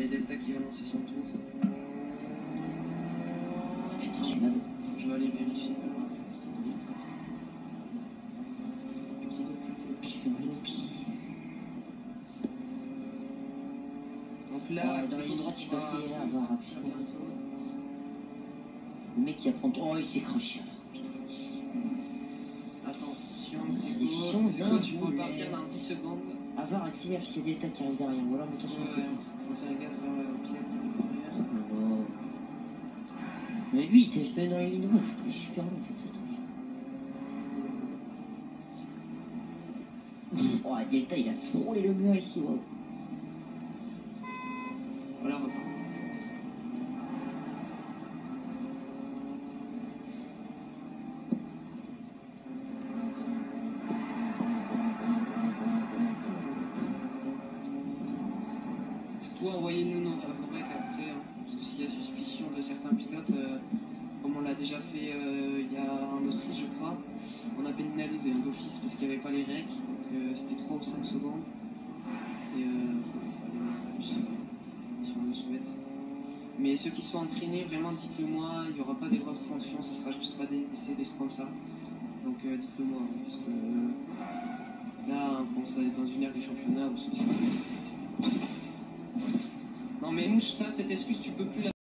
et Delta qui va lancer son tour. Putain, j'ai mal. Je vais aller vérifier. J'ai fait mal au pied. Donc là, dans la ligne droite, il passait là, avoir un film. Le mec qui apprend. Oh, il s'est craché. Attention, Efficient, c'est quoi, tu peux partir dans 10 secondes. Avoir accéléré parce qu'il y a Delta qui arrive derrière. Ou alors mets-toi sur le côté. Faut faire gaffe au pied derrière. Oh. Mais lui, il était pas dans les lignes droites. Il est super long en fait, ce truc. Oh, Delta, il a frôlé le mur ici. Wow. Voilà, repart. Envoyez-nous nos breaks après, hein, parce que s'il y a suspicion de certains pilotes, comme on l'a déjà fait il y a en Autriche, je crois, on a pénalisé d'office parce qu'il n'y avait pas les règles, donc c'était 3 ou 5 secondes. Et si on le souhaite. Mais ceux qui sont entraînés, vraiment dites-le moi, il n'y aura pas des grosses sanctions, ce sera juste pas des essais, des trucs comme ça. Donc dites-le moi, hein, parce que là, on commence à être dans une ère du championnat où ceux qui sont... Non mais nous, ça, cette excuse, tu peux plus la...